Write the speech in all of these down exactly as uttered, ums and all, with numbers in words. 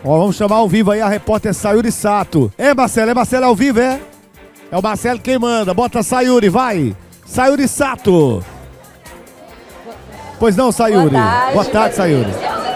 Ó, vamos chamar ao vivo aí a repórter Sayuri Sato. É, Marcelo, é Marcelo ao vivo, é? É o Marcelo quem manda. Bota a Sayuri, vai. Sayuri Sato. Pois não, Sayuri. Boa tarde, Boa tarde, Sayuri.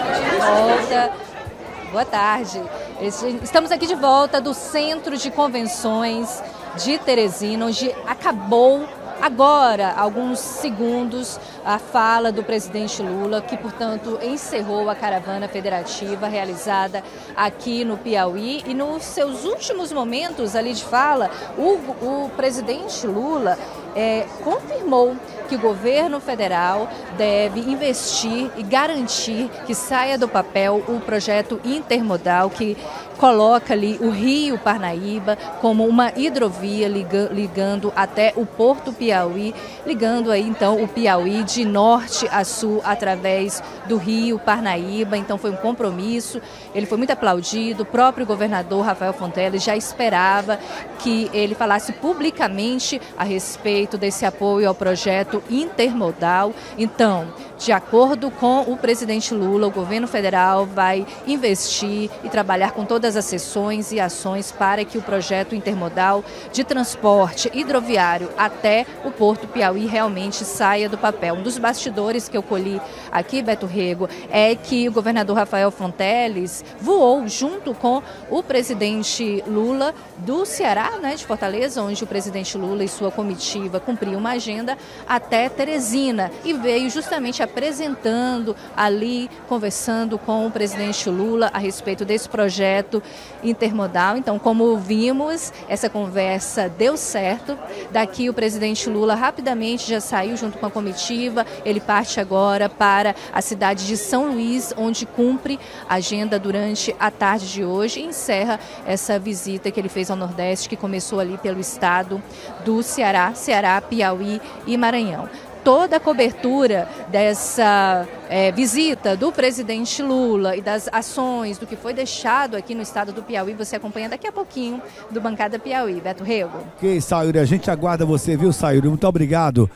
Volta. Boa tarde. Estamos aqui de volta do Centro de Convenções de Teresina, onde acabou agora, alguns segundos, a fala do presidente Lula, que, portanto, encerrou a caravana federativa realizada aqui no Piauí. E nos seus últimos momentos ali de fala, o, o presidente Lula é, confirmou que o governo federal deve investir e garantir que saia do papel o projeto intermodal que coloca ali o Rio Parnaíba como uma hidrovia liga, ligando até o Porto Piauí, ligando aí então o Piauí de norte a sul através do Rio Parnaíba. Então foi um compromisso, ele foi muito aplaudido, o próprio governador Rafael Fonteles já esperava que ele falasse publicamente a respeito desse apoio ao projeto intermodal. Então, de acordo com o presidente Lula, o governo federal vai investir e trabalhar com todas as sessões e ações para que o projeto intermodal de transporte hidroviário até o Porto Piauí realmente saia do papel. Um dos bastidores que eu colhi aqui, Beto Rego, é que o governador Rafael Fonteles voou junto com o presidente Lula do Ceará, né, de Fortaleza, onde o presidente Lula e sua comitiva cumpriam uma agenda, até Teresina, e veio justamente apresentando ali, conversando com o presidente Lula a respeito desse projeto intermodal. Então, como vimos, essa conversa deu certo. Daqui o presidente Lula rapidamente já saiu junto com a comitiva. Ele parte agora para a cidade de São Luís, onde cumpre a agenda durante a tarde de hoje e encerra essa visita que ele fez ao Nordeste, que começou ali pelo estado do Ceará, Ceará, Piauí e Maranhão. Toda a cobertura dessa é, visita do presidente Lula e das ações, do que foi deixado aqui no estado do Piauí, você acompanha daqui a pouquinho do Bancada Piauí. Beto Rego. Ok, Sayuri, a gente aguarda você, viu, Sayuri? Muito obrigado.